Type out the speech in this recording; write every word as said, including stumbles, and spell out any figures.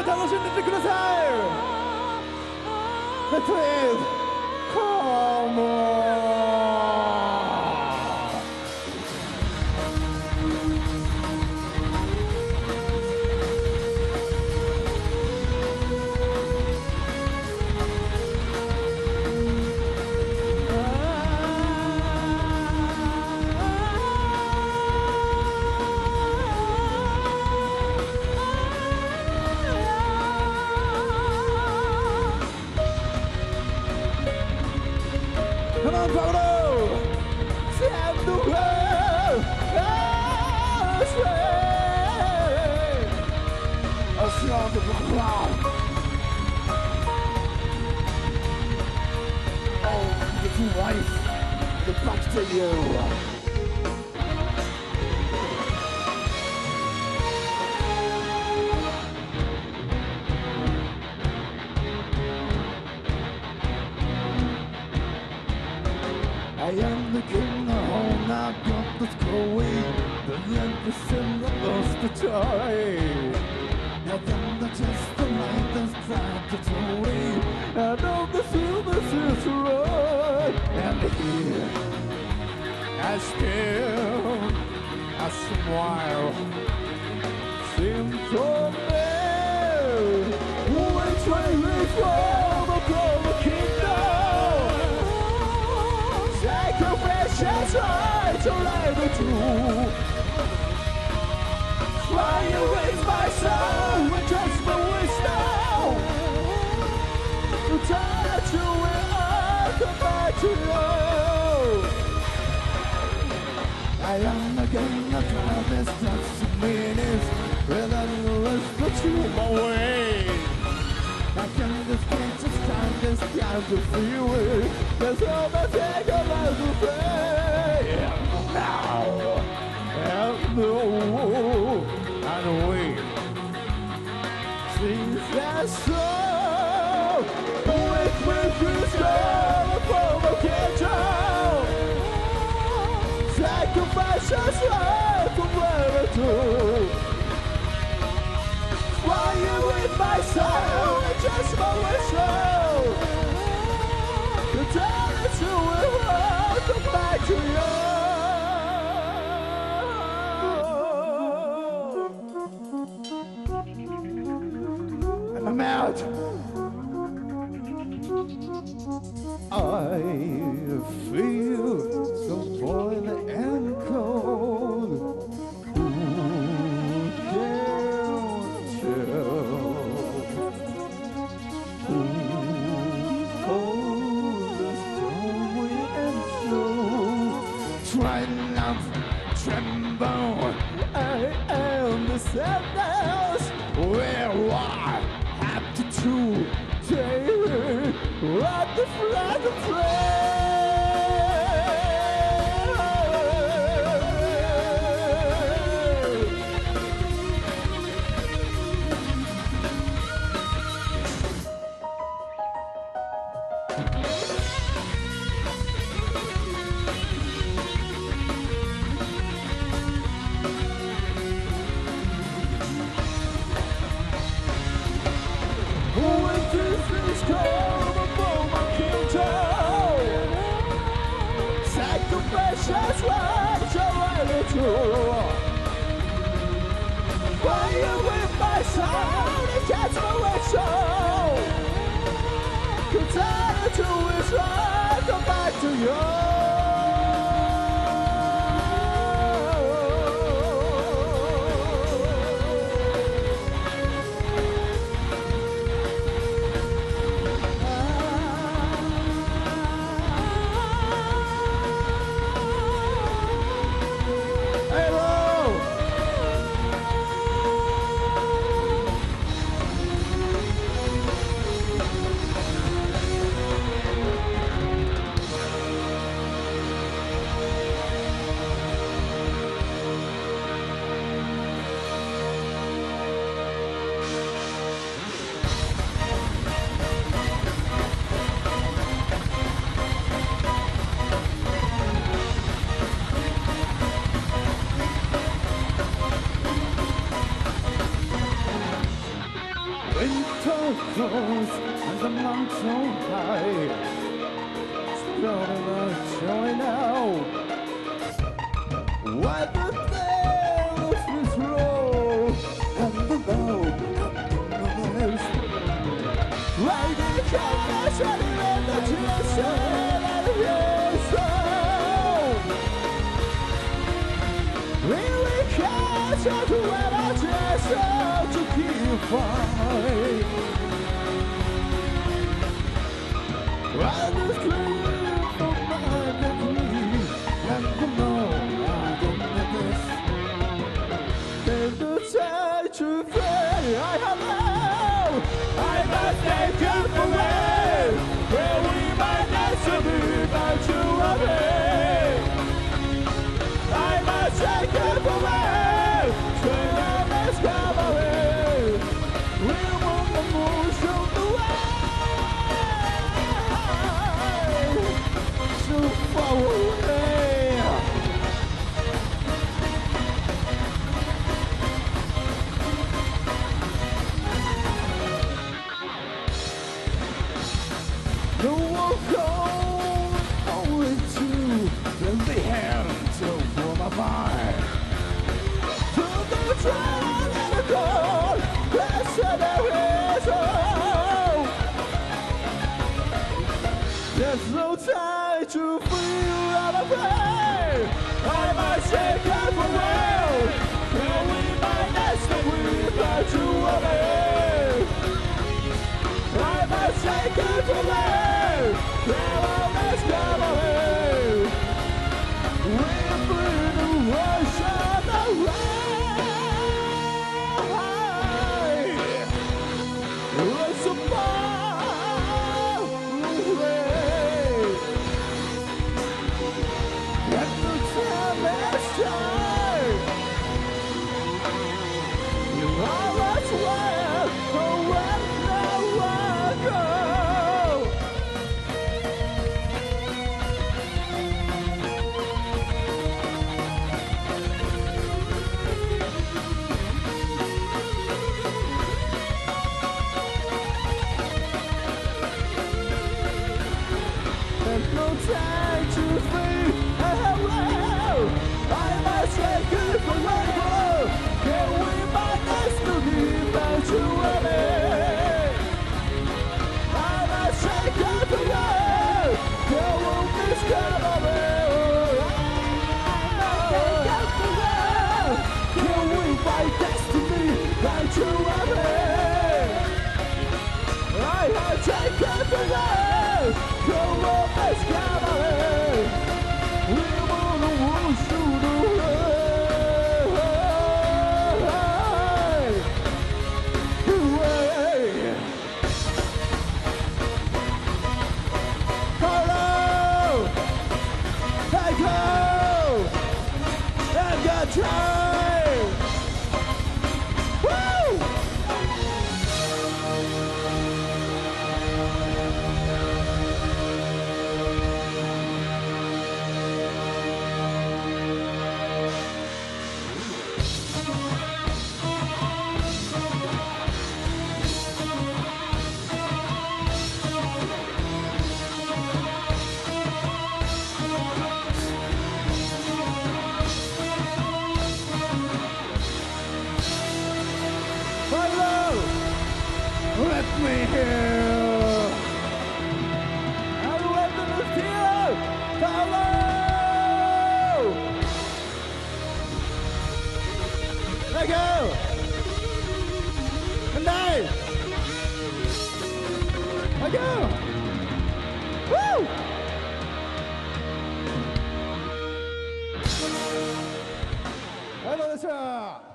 楽しんでってください。Please come on. Come on, Paolo! Send the world astray! I'll show the crowd. Oh, get your wife, the back to you. I am the king of home, I've got this going, but let the sin that lost the joy. Now then the just the light that's tried to throw away. I know the silver is right. And here, I still, I smile, seem so bad. Which way we from the global kingdom? Sacrifice right to light the truth. Try to raise my soul with just my wisdom. To touch you and I come back to you. I am again the promise that's the meanings. Without the rest of you my way. I can just can't just time this time to feel it. There's all that take a lot to say. Now, and no, and wait. Seems that so. With me, please go from a kitchen. Sacrifice us right from where to do. Flying with my soul, and just my whistle. To tell it to it, I'll come back to you. And I'm out. I feel so boiling and cold. Who can tell? Who holds the story and show? Try not to tremble. I am the sadness where I have to do. Take what the flag of play. Just what you want to do. Fire with my soul, it gets my whistle. Continue to is right, come back to you. castles and the mountain high. Slowly, slowly now. Why the tales is low and the low and the low. Why the colors are in the treasure and your soul? Really catch up when I treasure to keep fight. Why the scream from my memory and the moon and the mist? There's the time to fade. I have known I must take up away where we might not survive out to a way. I must take up away so now let's come away. We want the moon show the way so far away. No one goes only to lend the hand to form a fire. To the trial and the goal, blessed there is hope. There's no time to feel unafraid. I must take up a world, till we might next the weep out to obey. I must take it from there, there will next come away. We're free to worship the way. It's a far away. And the time is time. You always were the one no one goes. There's no time to free. I must take it for labor. Can we manage to leave out to a man? I must take it for labor. There won't be discovery. Take it for labor. Can we fight destiny right to a man? I have taken for labor. There won't be discovery. We wanna wash through the way. Hello, I go, and got time. Woo! Let me hear. And let me feel. Hello. Let go. And nine. Let go. Woo. Hello, sir.